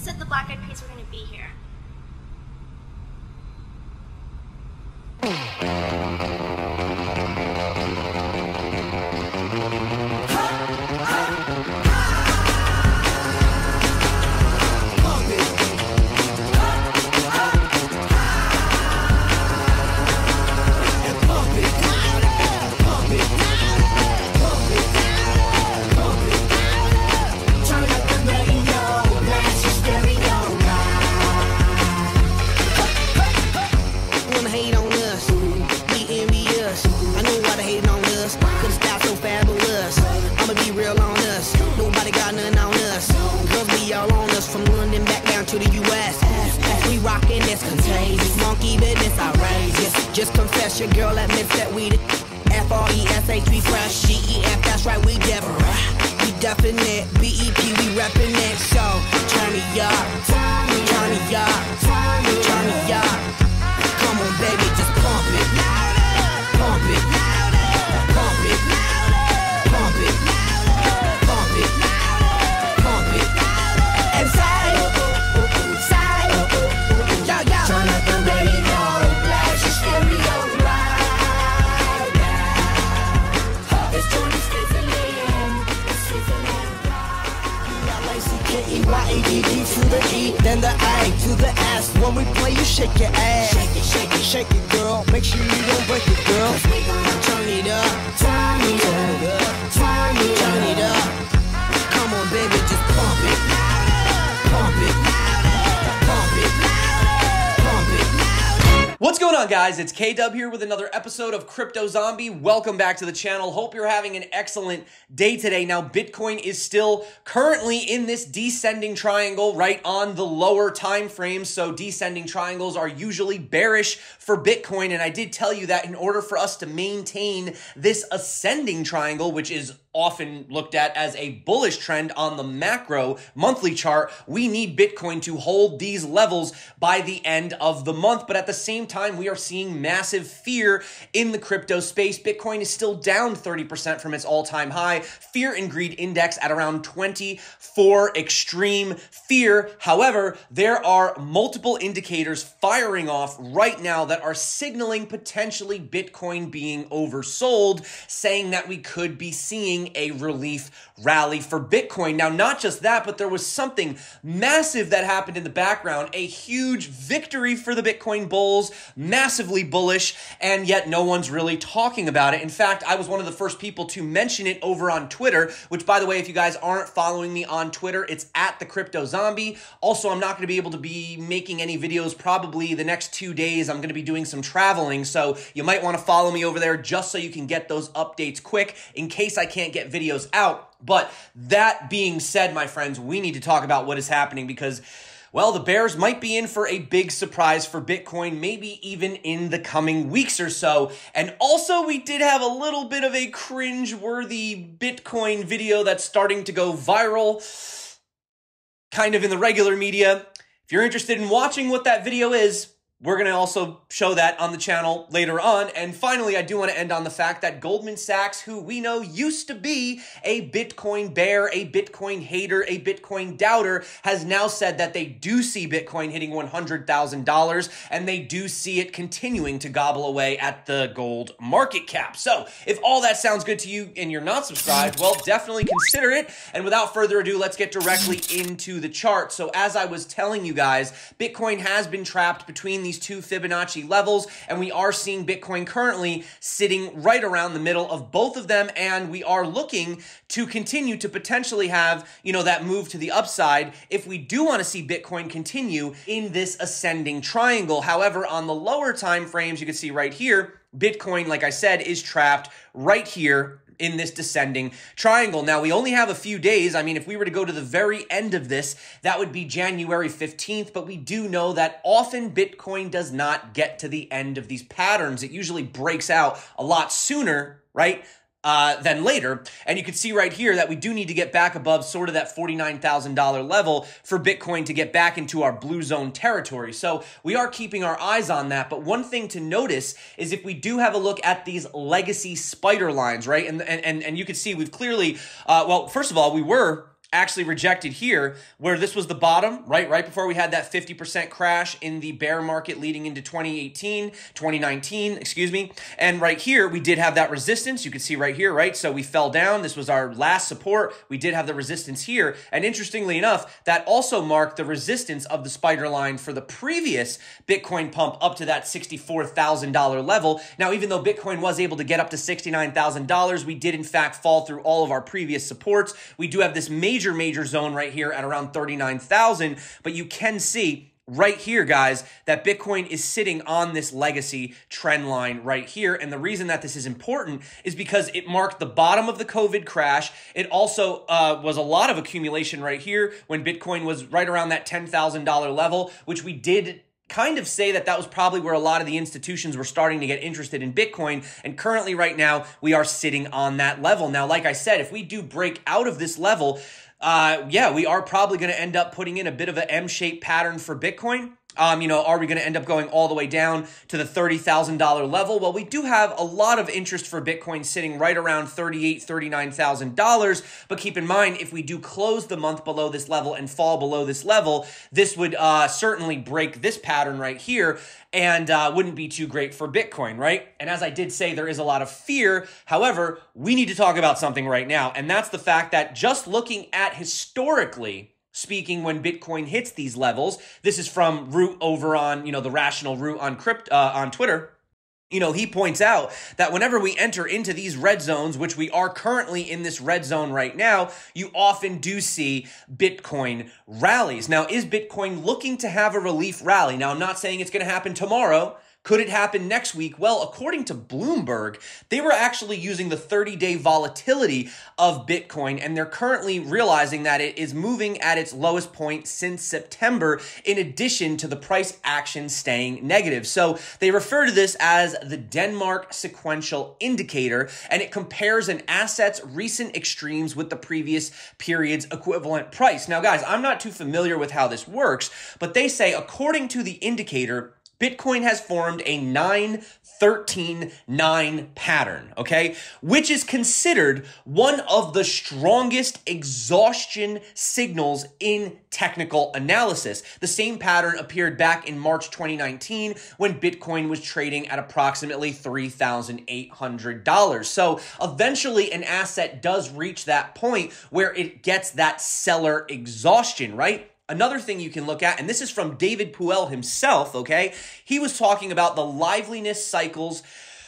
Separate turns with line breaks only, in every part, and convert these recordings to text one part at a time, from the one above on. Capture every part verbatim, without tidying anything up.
said the Black Eyed Peas were going to be here.
To the U S we rockin' this contagious, monkey business outrageous. Just confess your girl admits that we the F R E S H, we fresh, G E F, that's right, we different. We definite, B E P, we reppin' it. So turn me up, turn me up, turn me up. Come on, baby, just pump it, pump it, pump it, pump it, pump it, pump it, and say. Turn up the radio, blast your stereo right now. It's Tony Switzerland, it's Switzerland pride. L A C K E Y A D D to the E, then the A to the S. When we play, you shake your ass. Shake it, shake it, shake it, girl. Make sure you don't break it, girl. We gonna turn it up, turn it up, turn it, turn it up. Come on, baby, just pump it, pump it, pump it.
What's going on, guys? It's K-Dub here with another episode of Crypto Zombie. Welcome back to the channel. Hope you're having an excellent day today. Now, Bitcoin is still currently in this descending triangle right on the lower time frame. So descending triangles are usually bearish for Bitcoin. And I did tell you that in order for us to maintain this ascending triangle, which is often looked at as a bullish trend on the macro monthly chart, we need Bitcoin to hold these levels by the end of the month. But at the same time, we are seeing massive fear in the crypto space. Bitcoin is still down thirty percent from its all-time high. Fear and greed index at around twenty-four, extreme fear. However, there are multiple indicators firing off right now that are signaling potentially Bitcoin being oversold, saying that we could be seeing a relief rally for Bitcoin. Now, not just that, but there was something massive that happened in the background, a huge victory for the Bitcoin bulls, massively bullish, and yet no one's really talking about it. In fact, I was one of the first people to mention it over on Twitter, which, by the way, if you guys aren't following me on Twitter, it's at the Crypto Zombie. Also, I'm not going to be able to be making any videos probably the next two days. I'm going to be doing some traveling, so you might want to follow me over there just so you can get those updates quick in case I can't get videos out. But that being said, my friends, we need to talk about what is happening because, well, the bears might be in for a big surprise for Bitcoin, maybe even in the coming weeks or so. And also, we did have a little bit of a cringe-worthy Bitcoin video that's starting to go viral, kind of in the regular media. If you're interested in watching what that video is, we're going to also show that on the channel later on. And finally, I do want to end on the fact that Goldman Sachs, who we know used to be a Bitcoin bear, a Bitcoin hater, a Bitcoin doubter, has now said that they do see Bitcoin hitting one hundred thousand dollars, and they do see it continuing to gobble away at the gold market cap. So if all that sounds good to you and you're not subscribed, well, definitely consider it. And without further ado, let's get directly into the chart. So as I was telling you guys, Bitcoin has been trapped between these two Fibonacci levels, and we are seeing Bitcoin currently sitting right around the middle of both of them, and we are looking to continue to potentially have, you know, that move to the upside if we do want to see Bitcoin continue in this ascending triangle. However, on the lower time frames, you can see right here, Bitcoin, like I said, is trapped right here in this descending triangle. Now, we only have a few days. I mean, if we were to go to the very end of this, that would be January fifteenth, but we do know that often Bitcoin does not get to the end of these patterns. It usually breaks out a lot sooner, right? Uh, than later. And you can see right here that we do need to get back above sort of that forty-nine thousand dollar level for Bitcoin to get back into our blue zone territory. So we are keeping our eyes on that. But one thing to notice is if we do have a look at these legacy spider lines, right? And, and, and, and you can see we've clearly, uh, well, first of all, we were actually rejected here, where this was the bottom, right? Right before we had that fifty percent crash in the bear market leading into twenty eighteen, twenty nineteen, excuse me. And right here, we did have that resistance. You can see right here, right? So we fell down. This was our last support. We did have the resistance here. And interestingly enough, that also marked the resistance of the spider line for the previous Bitcoin pump up to that sixty-four thousand dollar level. Now, even though Bitcoin was able to get up to sixty-nine thousand dollars, we did in fact fall through all of our previous supports. We do have this major Major, major zone right here at around thirty-nine thousand, but you can see right here, guys, that Bitcoin is sitting on this legacy trend line right here. And the reason that this is important is because it marked the bottom of the COVID crash. It also uh, was a lot of accumulation right here when Bitcoin was right around that ten thousand dollar level, which we did kind of say that that was probably where a lot of the institutions were starting to get interested in Bitcoin. And currently right now, we are sitting on that level. Now, like I said, if we do break out of this level, Uh, yeah, we are probably going to end up putting in a bit of an M-shaped pattern for Bitcoin. Um, you know, are we going to end up going all the way down to the thirty thousand dollar level? Well, we do have a lot of interest for Bitcoin sitting right around thirty-eight thousand dollars, thirty-nine thousand dollars. But keep in mind, if we do close the month below this level and fall below this level, this would uh, certainly break this pattern right here and uh, wouldn't be too great for Bitcoin, right? And as I did say, there is a lot of fear. However, we need to talk about something right now, and that's the fact that just looking at historically speaking, when Bitcoin hits these levels, this is from Root over on, you know, the Rational Root on crypt uh, on Twitter. You know, he points out that whenever we enter into these red zones, which we are currently in this red zone right now, you often do see Bitcoin rallies. Now, is Bitcoin looking to have a relief rally? Now, I'm not saying it's going to happen tomorrow. Could it happen next week? Well, according to Bloomberg, they were actually using the thirty-day volatility of Bitcoin, and they're currently realizing that it is moving at its lowest point since September, in addition to the price action staying negative. So they refer to this as the Denmark Sequential Indicator, and it compares an asset's recent extremes with the previous period's equivalent price. Now, guys, I'm not too familiar with how this works, but they say, according to the indicator, Bitcoin has formed a nine thirteen nine pattern, okay, which is considered one of the strongest exhaustion signals in technical analysis. The same pattern appeared back in March twenty nineteen when Bitcoin was trading at approximately three thousand eight hundred dollars. So eventually an asset does reach that point where it gets that seller exhaustion, right? Another thing you can look at, and this is from David Puel himself, okay? He was talking about the liveliness cycles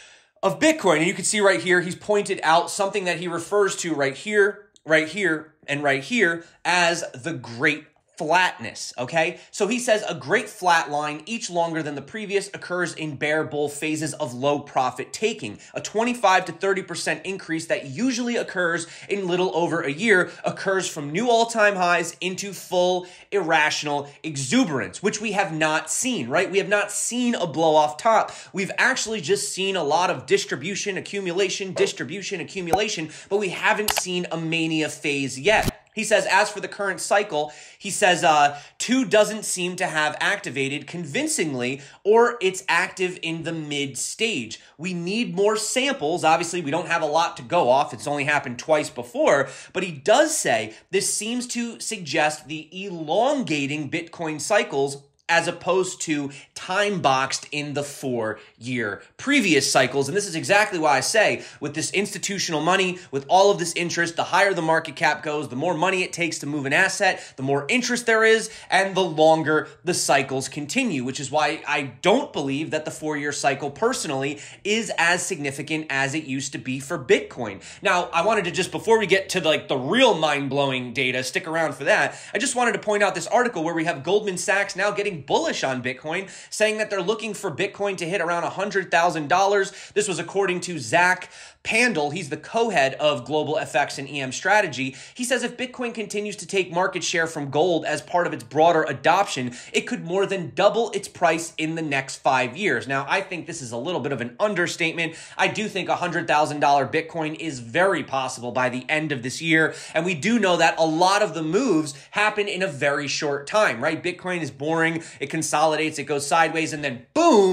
of Bitcoin. And you can see right here, he's pointed out something that he refers to right here, right here, and right here as the Great Flatness, okay? So he says a great flat line, each longer than the previous, occurs in bear bull phases of low profit taking. A twenty-five to thirty percent increase that usually occurs in little over a year occurs from new all-time highs into full irrational exuberance, which we have not seen, right? We have not seen a blow off top. We've actually just seen a lot of distribution, accumulation, distribution, accumulation, but we haven't seen a mania phase yet. He says, as for the current cycle, he says, uh, two doesn't seem to have activated convincingly, or it's active in the mid stage. We need more samples. Obviously, we don't have a lot to go off. It's only happened twice before, but he does say this seems to suggest the elongating Bitcoin cycles as opposed to time-boxed in the four-year previous cycles. And this is exactly why I say, with this institutional money, with all of this interest, the higher the market cap goes, the more money it takes to move an asset, the more interest there is, and the longer the cycles continue, which is why I don't believe that the four-year cycle, personally, is as significant as it used to be for Bitcoin. Now, I wanted to just, before we get to like the real mind-blowing data, stick around for that, I just wanted to point out this article where we have Goldman Sachs now getting bullish on Bitcoin, saying that they're looking for Bitcoin to hit around one hundred thousand dollars. This was according to Zach Pandel. He's the co-head of Global F X and E M Strategy. He says if Bitcoin continues to take market share from gold as part of its broader adoption, it could more than double its price in the next five years. Now, I think this is a little bit of an understatement. I do think one hundred thousand dollars Bitcoin is very possible by the end of this year. And we do know that a lot of the moves happen in a very short time, right? Bitcoin is boring. It consolidates, it goes sideways, and then boom,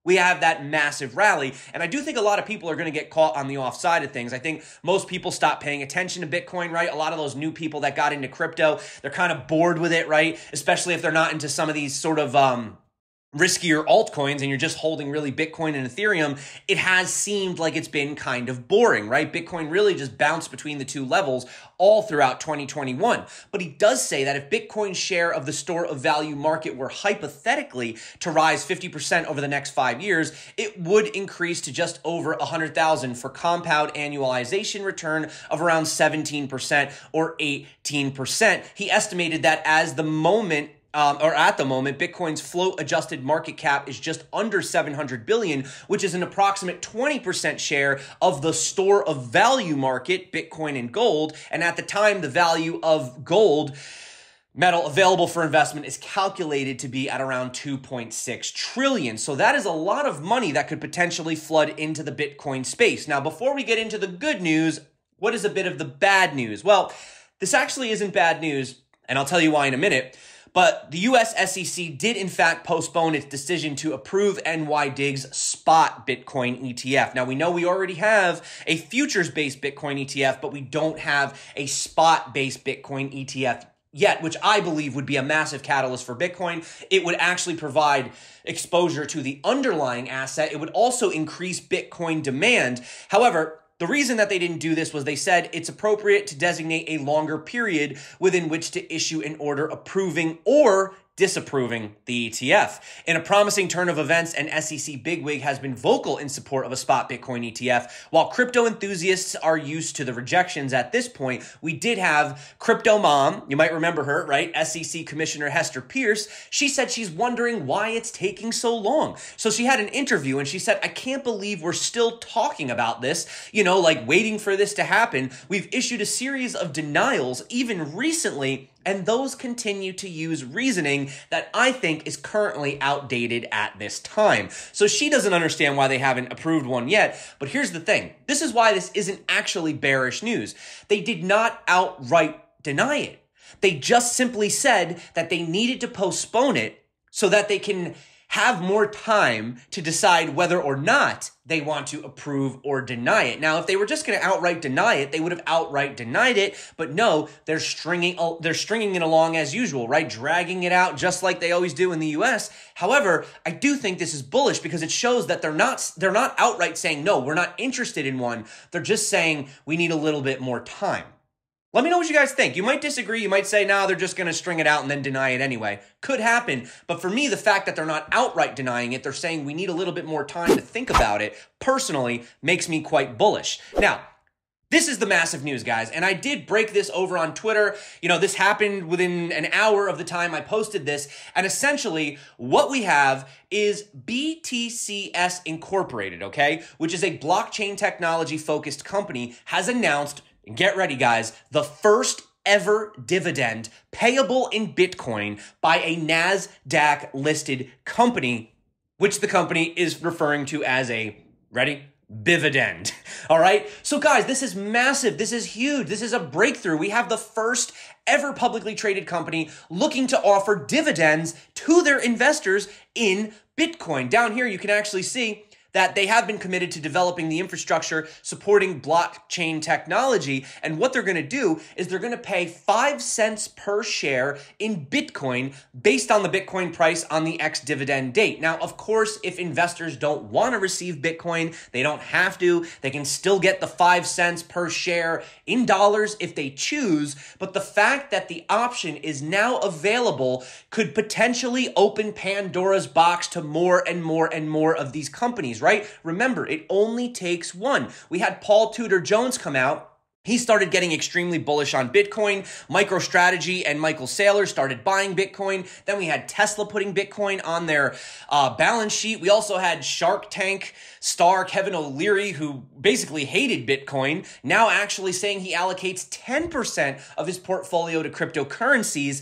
we have that massive rally. And I do think a lot of people are going to get caught on the offside of things. I think most people stop paying attention to Bitcoin, right? A lot of those new people that got into crypto, they're kind of bored with it, right? Especially if they're not into some of these sort of um, riskier altcoins and you're just holding really Bitcoin and Ethereum. It has seemed like it's been kind of boring, right? Bitcoin really just bounced between the two levels all throughout twenty twenty-one. But he does say that if Bitcoin's share of the store of value market were hypothetically to rise fifty percent over the next five years, it would increase to just over one hundred thousand for compound annualization return of around seventeen percent or eighteen percent. He estimated that as the moment Um, or at the moment, Bitcoin's float-adjusted market cap is just under seven hundred billion dollars, which is an approximate twenty percent share of the store of value market, Bitcoin and gold. And at the time, the value of gold metal available for investment is calculated to be at around two point six trillion dollars. So that is a lot of money that could potentially flood into the Bitcoin space. Now, before we get into the good news, what is a bit of the bad news? Well, this actually isn't bad news, and I'll tell you why in a minute. But the U S S E C did, in fact, postpone its decision to approve N Y D I G's spot Bitcoin E T F. Now, we know we already have a futures-based Bitcoin E T F, but we don't have a spot-based Bitcoin E T F yet, which I believe would be a massive catalyst for Bitcoin. It would actually provide exposure to the underlying asset. It would also increase Bitcoin demand. However, the reason that they didn't do this was they said it's appropriate to designate a longer period within which to issue an order approving or disapproving the E T F. In a promising turn of events, an S E C bigwig has been vocal in support of a spot Bitcoin E T F. While crypto enthusiasts are used to the rejections at this point, we did have Crypto Mom, you might remember her, right? S E C Commissioner Hester Pierce. She said she's wondering why it's taking so long. So she had an interview and she said, I can't believe we're still talking about this, you know, like waiting for this to happen. We've issued a series of denials even recently, and those continue to use reasoning that I think is currently outdated at this time. So she doesn't understand why they haven't approved one yet. But here's the thing. This is why this isn't actually bearish news. They did not outright deny it. They just simply said that they needed to postpone it so that they can have more time to decide whether or not they want to approve or deny it. Now, if they were just going to outright deny it, they would have outright denied it. But no, they're stringing they're stringing it along as usual, right? Dragging it out just like they always do in the U S. However, I do think this is bullish because it shows that they're not they're not outright saying, no, we're not interested in one. They're just saying we need a little bit more time. Let me know what you guys think. You might disagree. You might say, no, they're just going to string it out and then deny it anyway. Could happen. But for me, the fact that they're not outright denying it, they're saying we need a little bit more time to think about it, personally makes me quite bullish. Now, this is the massive news, guys, and I did break this over on Twitter. You know, this happened within an hour of the time I posted this, and essentially what we have is B T C S Incorporated, okay, which is a blockchain technology-focused company, has announced, get ready, guys, the first ever dividend payable in Bitcoin by a NASDAQ-listed company, which the company is referring to as a, ready? Bividend. All right. So guys, this is massive. This is huge. This is a breakthrough. We have the first ever publicly traded company looking to offer dividends to their investors in Bitcoin. Down here, you can actually see that they have been committed to developing the infrastructure supporting blockchain technology. And what they're going to do is they're going to pay five cents per share in Bitcoin based on the Bitcoin price on the ex-dividend date. Now, of course, if investors don't want to receive Bitcoin, they don't have to. They can still get the five cents per share in dollars if they choose. But the fact that the option is now available could potentially open Pandora's box to more and more and more of these companies, right? Remember, it only takes one. We had Paul Tudor Jones come out. He started getting extremely bullish on Bitcoin. MicroStrategy and Michael Saylor started buying Bitcoin. Then we had Tesla putting Bitcoin on their uh, balance sheet. We also had Shark Tank star Kevin O'Leary, who basically hated Bitcoin, now actually saying he allocates ten percent of his portfolio to cryptocurrencies.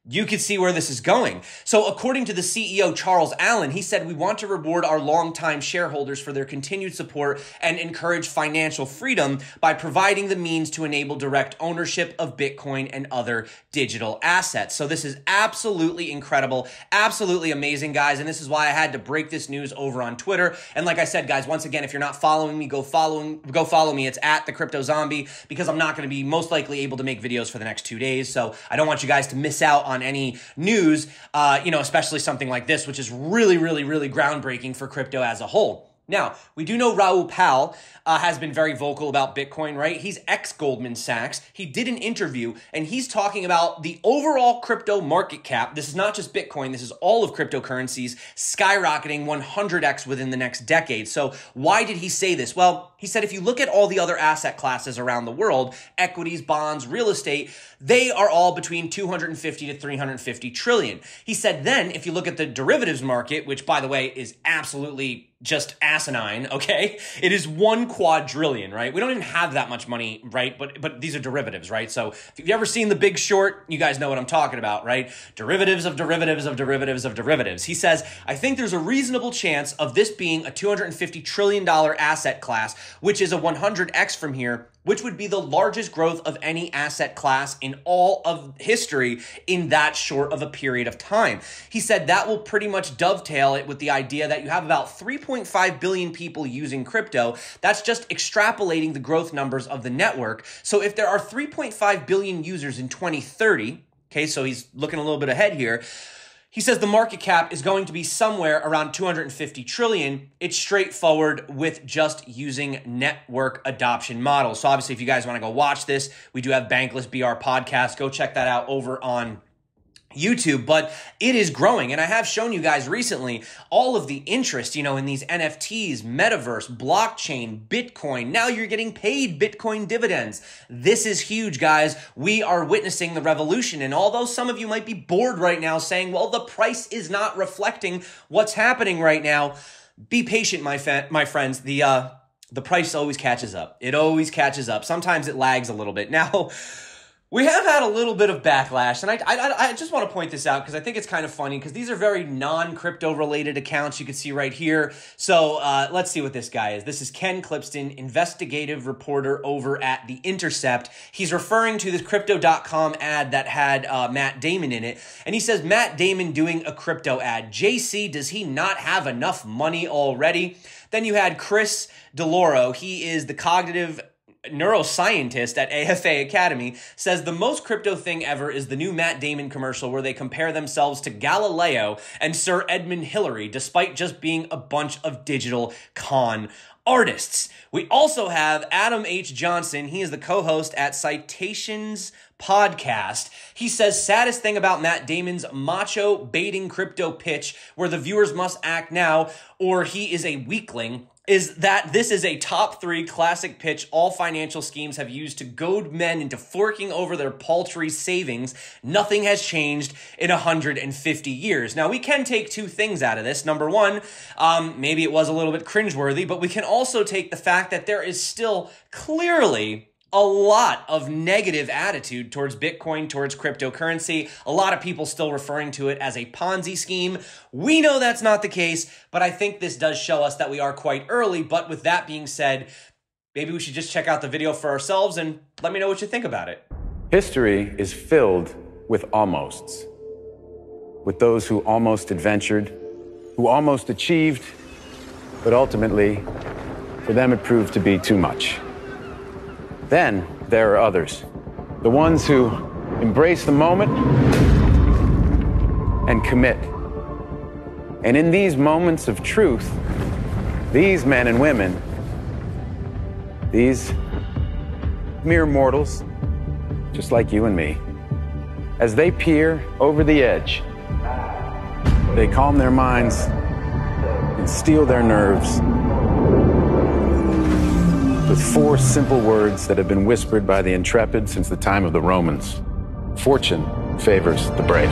you could see where this is going. So according to the C E O, Charles Allen, he said, we want to reward our longtime shareholders for their continued support and encourage financial freedom by providing the means to enable direct ownership of Bitcoin and other digital assets. So this is absolutely incredible, absolutely amazing, guys. And this is why I had to break this news over on Twitter. And like I said, guys, once again, if you're not following me, go follow, go follow me. It's at the Crypto Zombie, because I'm not going to be most likely able to make videos for the next two days. So I don't want you guys to miss out on on any news, uh, you know, especially something like this, which is really, really, really groundbreaking for crypto as a whole. Now, we do know Raoul Pal uh, has been very vocal about Bitcoin, right? He's ex-Goldman Sachs. He did an interview, and he's talking about the overall crypto market cap. This is not just Bitcoin. This is all of cryptocurrencies skyrocketing one hundred x within the next decade. So why did he say this? Well, he said if you look at all the other asset classes around the world, equities, bonds, real estate, they are all between two hundred fifty to three hundred fifty trillion. He said then if you look at the derivatives market, which by the way is absolutely just asinine, okay? It is one quadrillion, right? We don't even have that much money, right? But but these are derivatives, right? So if you've ever seen The Big Short, you guys know what I'm talking about, right? Derivatives of derivatives of derivatives of derivatives. He says, I think there's a reasonable chance of this being a two hundred fifty trillion dollars asset class, which is a one hundred x from here, which would be the largest growth of any asset class in all of history in that short of a period of time. He said that will pretty much dovetail it with the idea that you have about three point five billion people using crypto. That's just extrapolating the growth numbers of the network. So if there are three point five billion users in twenty thirty, okay, so he's looking a little bit ahead here, he says the market cap is going to be somewhere around two hundred fifty trillion. It's straightforward with just using network adoption models. So obviously, if you guys want to go watch this, we do have Bankless B R podcast. Go check that out over on YouTube, but it is growing. And I have shown you guys recently all of the interest, you know, in these N F Ts, metaverse, blockchain, Bitcoin. Now you're getting paid Bitcoin dividends. This is huge, guys. We are witnessing the revolution. And although some of you might be bored right now saying, well, the price is not reflecting what's happening right now, be patient, my, fa- my friends. The, uh, the price always catches up. It always catches up. Sometimes it lags a little bit. Now, we have had a little bit of backlash, and I, I, I just want to point this out because I think it's kind of funny because these are very non-crypto related accounts you can see right here. So uh, let's see what this guy is. This is Ken Clipston, investigative reporter over at The Intercept. He's referring to this crypto dot com ad that had uh, Matt Damon in it, and he says, Matt Damon doing a crypto ad. J C, does he not have enough money already? Then you had Chris DeLauro. He is the cognitive neuroscientist at A F A Academy, says the most crypto thing ever is the new Matt Damon commercial where they compare themselves to Galileo and Sir Edmund Hillary, despite just being a bunch of digital con artists. We also have Adam H. Johnson. He is the co-host at Citations Podcast. He says, saddest thing about Matt Damon's macho baiting crypto pitch where the viewers must act now or he is a weakling is that this is a top three classic pitch all financial schemes have used to goad men into forking over their paltry savings. Nothing has changed in one hundred fifty years. Now, we can take two things out of this. Number one, um, maybe it was a little bit cringeworthy, but we can also take the fact that there is still clearly a lot of negative attitude towards Bitcoin, towards cryptocurrency. A lot of people still referring to it as a Ponzi scheme. We know that's not the case, but I think this does show us that we are quite early. But with that being said, maybe we should just check out the video for ourselves and let me know what you think about it.
History is filled with almosts, with those who almost adventured, who almost achieved, but ultimately, for them it proved to be too much. Then there are others, the ones who embrace the moment and commit. And in these moments of truth, these men and women, these mere mortals, just like you and me, as they peer over the edge, they calm their minds and steel their nerves with four simple words that have been whispered by the intrepid since the time of the Romans. Fortune favors the brave.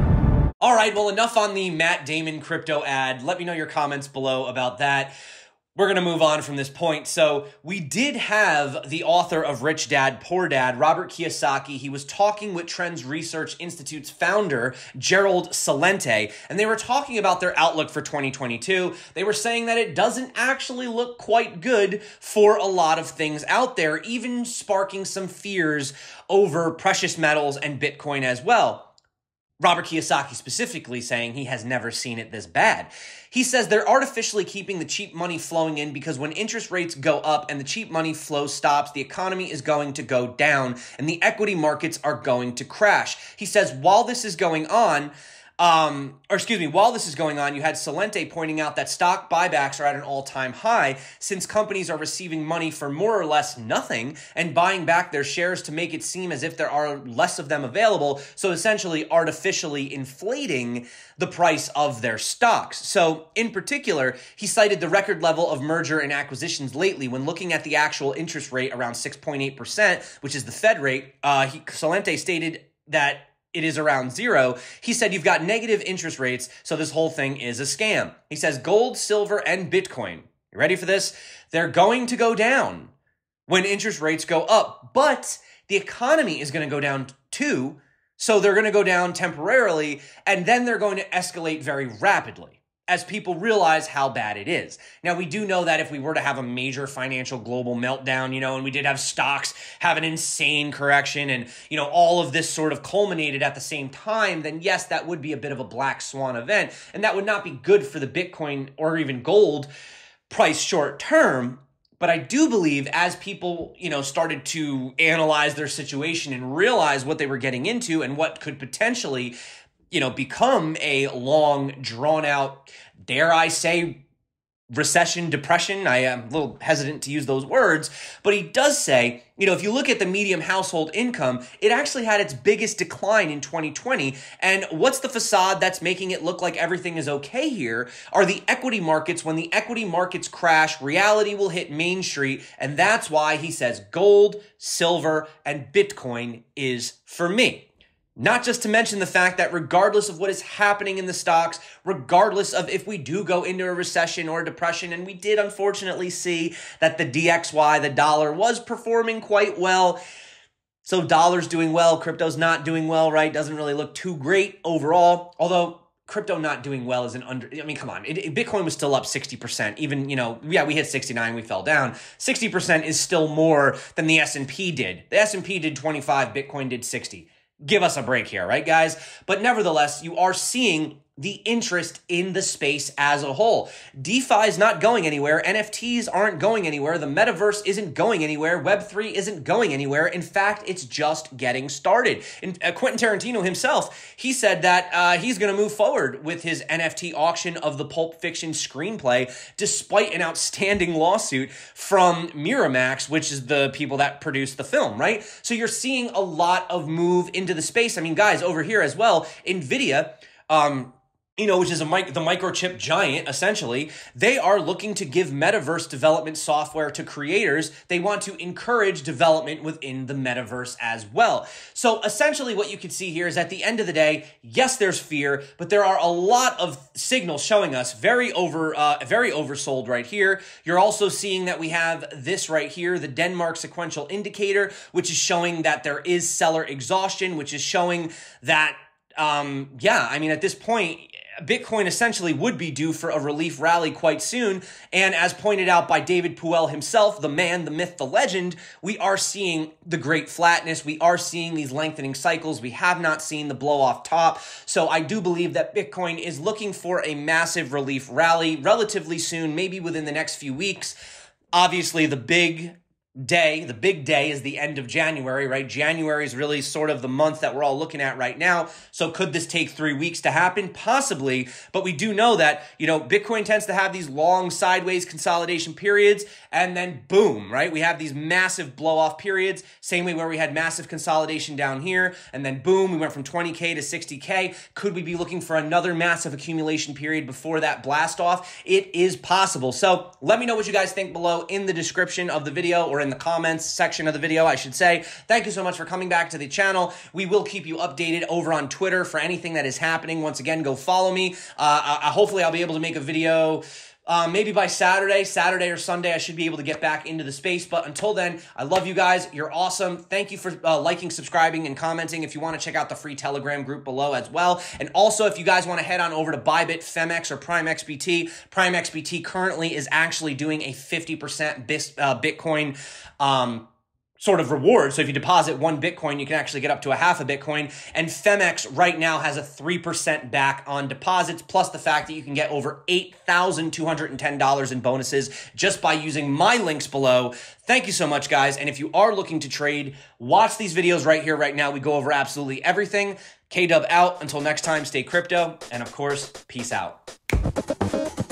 All right, well, enough on the Matt Damon crypto ad. Let me know your comments below about that. we're going to move on from this point. So we did have the author of Rich Dad, Poor Dad, Robert Kiyosaki. He was talking with Trends Research Institute's founder, Gerald Celente, and they were talking about their outlook for twenty twenty-two. They were saying that it doesn't actually look quite good for a lot of things out there, even sparking some fears over precious metals and Bitcoin as well. Robert Kiyosaki specifically saying he has never seen it this bad. He says they're artificially keeping the cheap money flowing in because when interest rates go up and the cheap money flow stops, the economy is going to go down and the equity markets are going to crash. He says while this is going on, Um, or excuse me, while this is going on, you had Celente pointing out that stock buybacks are at an all-time high since companies are receiving money for more or less nothing and buying back their shares to make it seem as if there are less of them available, so essentially artificially inflating the price of their stocks. So in particular, he cited the record level of merger and acquisitions lately when looking at the actual interest rate around six point eight percent, which is the Fed rate. Uh, he, Celente stated that it is around zero. He said you've got negative interest rates, so this whole thing is a scam. He says gold, silver, and Bitcoin, you ready for this? They're going to go down when interest rates go up, but the economy is going to go down too, so they're going to go down temporarily, and then they're going to escalate very rapidly as people realize how bad it is. Now, we do know that if we were to have a major financial global meltdown, you know, and we did have stocks have an insane correction and, you know, all of this sort of culminated at the same time, then yes, that would be a bit of a black swan event, and that would not be good for the Bitcoin or even gold price short term. But I do believe as people, you know, started to analyze their situation and realize what they were getting into and what could potentially, you know, become a long, drawn-out, dare I say, recession, depression. I am a little hesitant to use those words, but he does say, you know, if you look at the median household income, it actually had its biggest decline in twenty twenty. And what's the facade that's making it look like everything is okay here are the equity markets. When the equity markets crash, reality will hit Main Street. And that's why he says gold, silver, and Bitcoin is for me. Not just to mention the fact that regardless of what is happening in the stocks, regardless of if we do go into a recession or a depression, and we did unfortunately see that the D X Y, the dollar, was performing quite well. So dollar's doing well, crypto's not doing well, right? Doesn't really look too great overall. Although crypto not doing well is an under, I mean, come on. It, it, Bitcoin was still up sixty percent. Even, you know, yeah, we hit sixty-nine, we fell down. sixty percent is still more than the S and P did. The S and P did twenty-five, Bitcoin did sixty. Give us a break here, right, guys? But nevertheless, you are seeing the interest in the space as a whole. DeFi is not going anywhere. N F Ts aren't going anywhere. The metaverse isn't going anywhere. Web three isn't going anywhere. In fact, it's just getting started. And uh, Quentin Tarantino himself, he said that uh, he's going to move forward with his N F T auction of the Pulp Fiction screenplay, despite an outstanding lawsuit from Miramax, which is the people that produced the film, right? So you're seeing a lot of move into the space. I mean, guys, over here as well, NVIDIA, um, you know, which is a mic- the microchip giant, essentially, they are looking to give metaverse development software to creators. They want to encourage development within the metaverse as well. So essentially what you can see here is at the end of the day, yes, there's fear, but there are a lot of signals showing us very over, uh, very oversold right here. You're also seeing that we have this right here, the Denmark sequential indicator, which is showing that there is seller exhaustion, which is showing that, um, yeah, I mean, at this point, Bitcoin essentially would be due for a relief rally quite soon. And as pointed out by David Puel himself, the man, the myth, the legend, we are seeing the great flatness. We are seeing these lengthening cycles. We have not seen the blow off top. So I do believe that Bitcoin is looking for a massive relief rally relatively soon, maybe within the next few weeks. Obviously, the big day, the big day is the end of January, right? January is really sort of the month that we're all looking at right now. So could this take three weeks to happen? Possibly, but we do know that, you know, Bitcoin tends to have these long sideways consolidation periods and then boom, right? We have these massive blow off periods, same way where we had massive consolidation down here and then boom, we went from twenty K to sixty K. Could we be looking for another massive accumulation period before that blast off? It is possible. So let me know what you guys think below in the description of the video or in the comments section of the video, I should say. Thank you so much for coming back to the channel. We will keep you updated over on Twitter for anything that is happening. Once again, go follow me. Uh, I, hopefully, I'll be able to make a video Uh, maybe by Saturday, Saturday or Sunday, I should be able to get back into the space. But until then, I love you guys. You're awesome. Thank you for uh, liking, subscribing, and commenting. If you want to check out the free Telegram group below as well. And also, if you guys want to head on over to Bybit, Femex, or Prime X B T, Prime X B T currently is actually doing a fifty percent bis, uh, Bitcoin um sort of reward. So if you deposit one Bitcoin, you can actually get up to a half a Bitcoin. And Femex right now has a three percent back on deposits, plus the fact that you can get over eight thousand two hundred ten dollars in bonuses just by using my links below. Thank you so much, guys. And if you are looking to trade, watch these videos right here, right now. We go over absolutely everything. K-Dub out. Until next time, stay crypto. And of course, peace out.